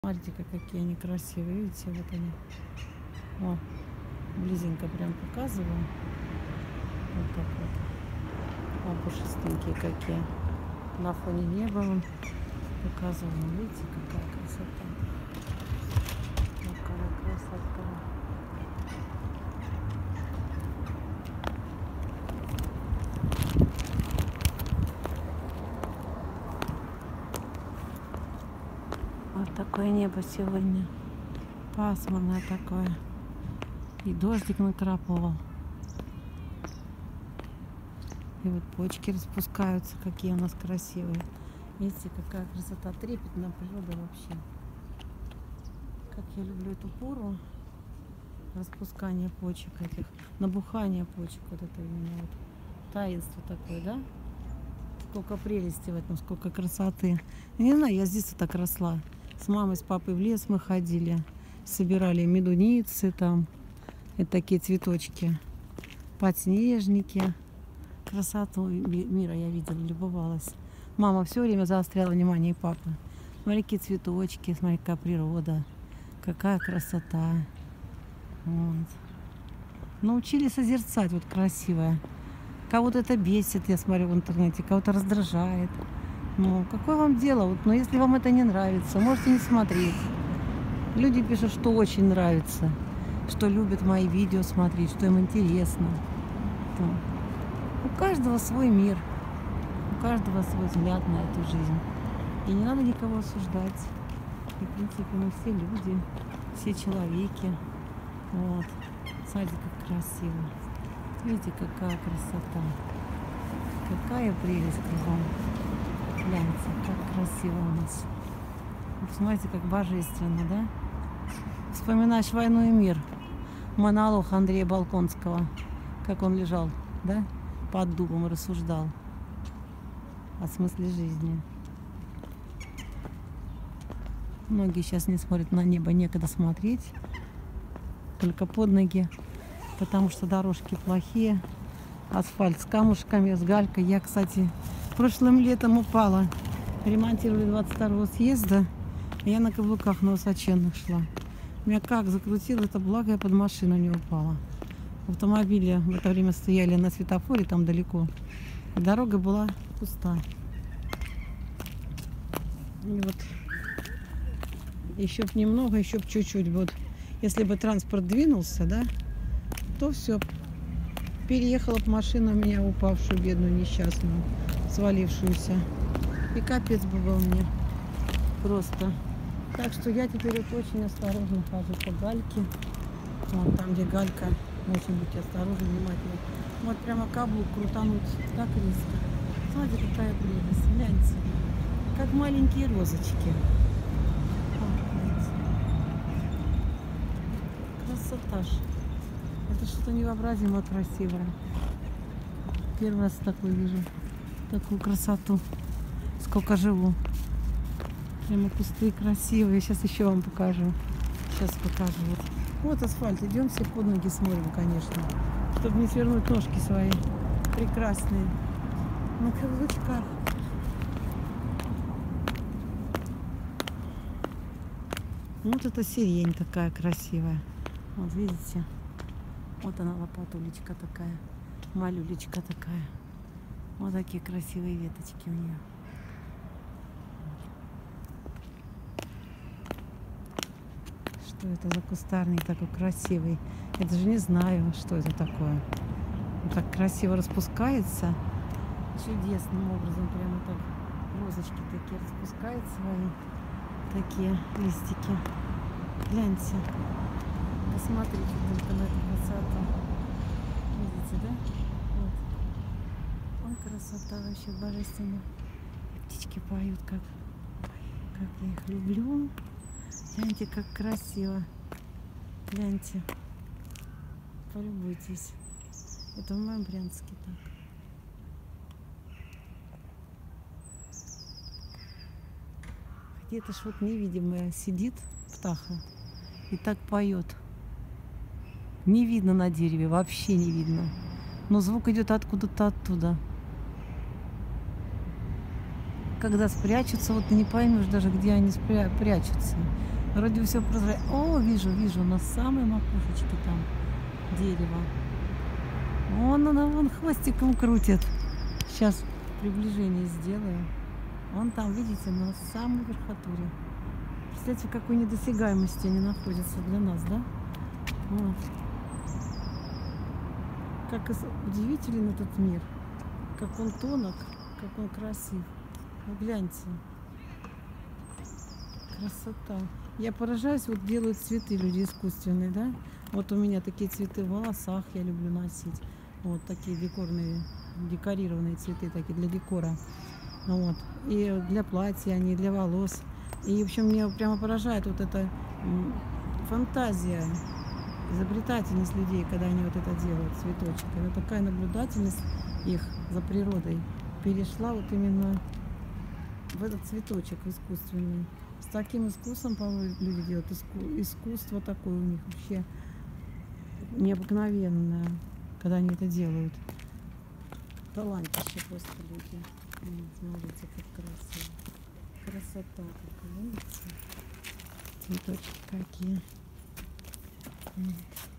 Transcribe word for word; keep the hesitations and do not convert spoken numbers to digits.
Смотрите, какие они красивые. Видите, вот они. О, близенько прям показываю. Вот так вот. О, пушистенькие какие. На фоне неба вон показываю. Видите, какая красота. Какая красота. Вот такое небо сегодня. Пасмурное такое. И дождик накрапывал. И вот почки распускаются, какие у нас красивые. Видите, какая красота. Трепетная природа вообще. Как я люблю эту пору. Распускание почек этих. Набухание почек. Вот это именно вот. Таинство такое, да? Сколько прелести в этом, сколько красоты. Я не знаю, я с детства так росла. С мамой, с папой в лес мы ходили. Собирали медуницы там. Это такие цветочки. Подснежники. Красоту мира я видела, любовалась. Мама все время заостряла внимание папы. Смотри, какие цветочки, смотри, какая природа. Какая красота. Вот. Научили созерцать, вот красивое. Кого-то это бесит, я смотрю в интернете, кого-то раздражает. Ну, какое вам дело? Вот, но если вам это не нравится, можете не смотреть. Люди пишут, что очень нравится, что любят мои видео смотреть, что им интересно. То. У каждого свой мир, у каждого свой взгляд на эту жизнь. И не надо никого осуждать. И, в принципе, мы все люди, все человеки. Вот. Смотрите, как красиво. Видите, какая красота. Какая прелесть кругом. Гляньте, как красиво у нас. Посмотрите, как божественно, да? Вспоминаешь «Войну и мир». Монолог Андрея Болконского. Как он лежал, да? Под дубом и рассуждал о смысле жизни. Многие сейчас не смотрят на небо, некогда смотреть. Только под ноги. Потому что дорожки плохие. Асфальт с камушками, с галькой. Я, кстати, прошлым летом упала. Ремонтировали двадцать второго съезда. Я на каблуках на высоченных шла. Меня как закрутило, это благо я под машину не упала. Автомобили в это время стояли на светофоре там далеко. И дорога была пуста. И вот еще б немного, еще б чуть-чуть. Вот если бы транспорт двинулся, да, то все. Переехала б машина меня, упавшую, бедную, несчастную, свалившуюся. И капец бы был мне. Просто. Так что я теперь вот очень осторожно хожу по гальке. Вот там, где галька, очень будьте осторожны, внимательны. Вот прямо каблук крутануть так резко. Смотрите, какая прелесть. Гляньте. Как маленькие розочки. Красота ж. Это что-то невообразимо красивое. Первый раз такой вижу. Такую красоту. Сколько живу. Прямо кусты красивые. Сейчас еще вам покажу. Сейчас покажу. Вот, вот асфальт. Идем все под ноги смотрим, конечно. Чтобы не свернуть ножки свои. Прекрасные. На каблучках. Вот это сирень такая красивая. Вот видите? Вот она, лопатулечка такая. Малюлечка такая. Вот такие красивые веточки у нее. Что это за кустарник такой красивый? Я даже не знаю, что это такое. Он так красиво распускается. Чудесным образом. Прямо так розочки такие распускают свои. Такие листики. Гляньте. Посмотрите только на эту красоту. Видите, да? Вот. Ой, красота вообще божественная. Птички поют, как, как я их люблю. Гляньте, как красиво. Гляньте. Полюбуйтесь. Это в моем Брянске так. Где-то ж вот невидимая сидит птаха и так поет. Не видно на дереве, вообще не видно. Но звук идет откуда-то оттуда. Когда спрячутся, вот ты не поймешь даже, где они спря- прячутся. Вроде все прозрачно. О, вижу, вижу, на самой макушечке там дерево. Вон она, вон хвостиком крутит. Сейчас приближение сделаю. Вон там, видите, на самой верхотуре. Представляете, в какой недосягаемости они находятся для нас, да? Вот. Как удивителен этот мир. Как он тонок, как он красив. Ну, гляньте. Красота. Я поражаюсь, вот делают цветы люди искусственные, да? Вот у меня такие цветы в волосах я люблю носить. Вот такие декорные, декорированные цветы, такие для декора. Вот. И для платья они, для волос. И, в общем, меня прямо поражает вот эта фантазия, изобретательность людей, когда они вот это делают, цветочки. Вот такая наблюдательность их за природой перешла вот именно в этот цветочек искусственный. С таким искусством, по-моему, люди делают. Иску... Искусство такое у них вообще необыкновенное, когда они это делают. Талантище просто люди. Смотрите, как красиво. Красота какая, видите? Цветочки какие. Вот.